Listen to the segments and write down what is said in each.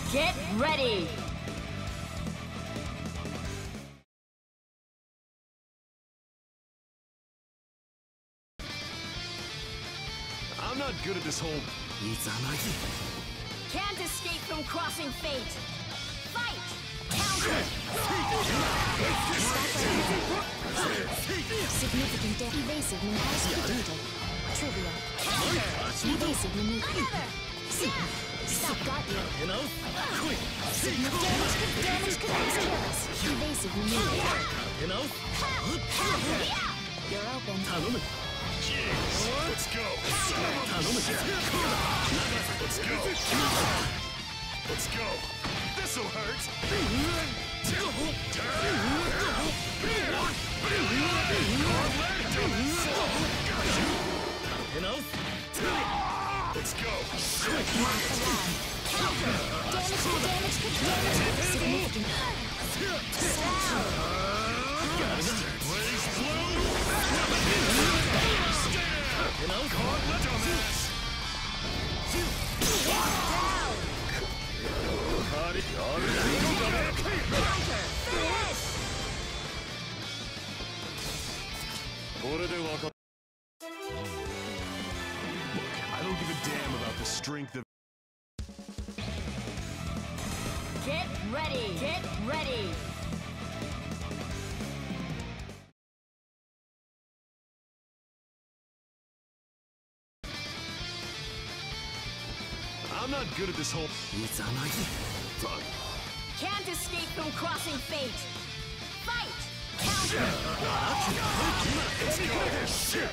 Get ready! I'm not good at this whole... Can't escape from crossing fate! Fight! Counter! Significant evasive maneuver predicted. Trivial. Counter! Evasive maneuver. Stop, got you. Significant damage could always kill us. Evasive maneuver. You're open. Let's go! Let's go! This'll hurt! Let's go! Counter! Damage could significant. Blaze blue! Caught dumbass! I don't give a damn about the strength of... Get ready! Get ready! I'm not good at this whole... Can't escape from crossing fate! Fight! Counter! Let's go! Shit!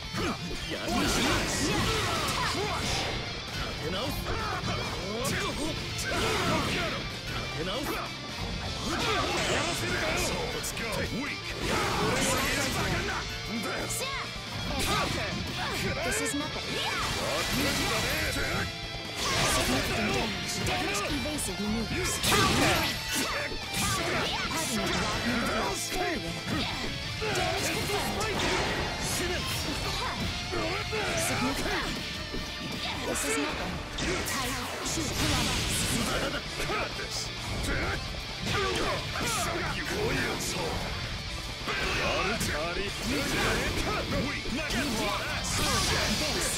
Let's go! Weak! Counter! This is nothing. Damage evasive maneuvers. Counter! Having a rock move failure. Damage confirmed. Significant. This is nothing. Tight. Shoot. Got this! You asshole! Weak! Not your ass! Base.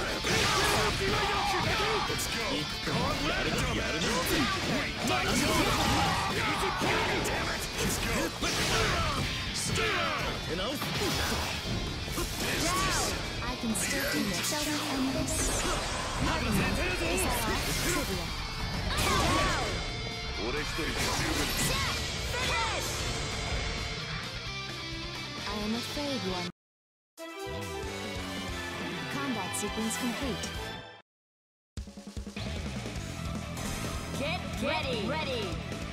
Let's go! Gauntlet! Damn it! Let's go! I can still do it. Shall we end this? Having one. Is that all? Trivia. I am afraid one. Combat sequence complete. Get ready! Ready!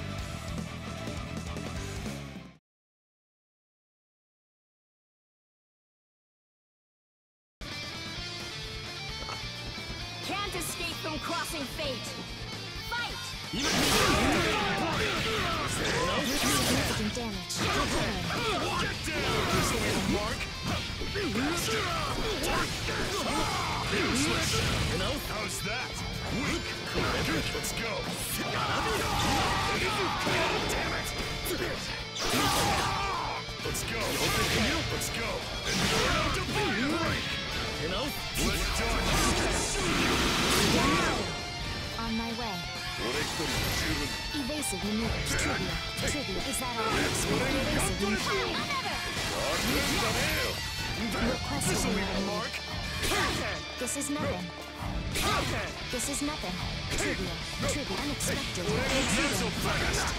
Can't escape from crossing fate! Fight! Significant damage. Mark! How's that? Weak! Let's go! Damn it! Let's go! Let's go! Break! Let's done! On my way. Evasive maneuvers. Trivia. Trivia. Is that all? Evasive maneuvers. Request Mark! This is nothing. This is nothing. Trivia. Trivia. Unexpected. Not so fast!